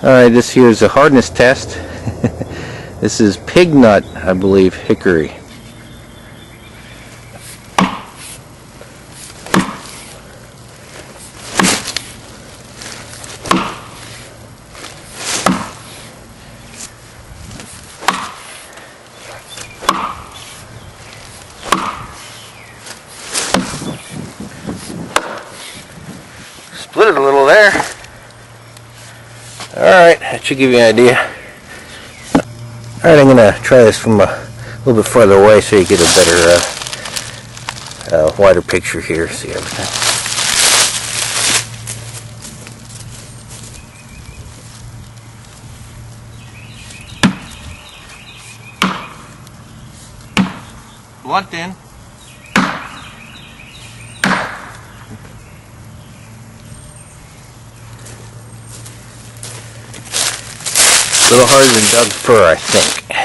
Alright, this here is a hardness test. This is pig nut, I believe, hickory. Split it a little there. Alright, that should give you an idea. Alright, I'm going to try this from a little bit farther away so you get a better, wider picture here. See everything. Blunt in. A little harder than Doug's fur, I think.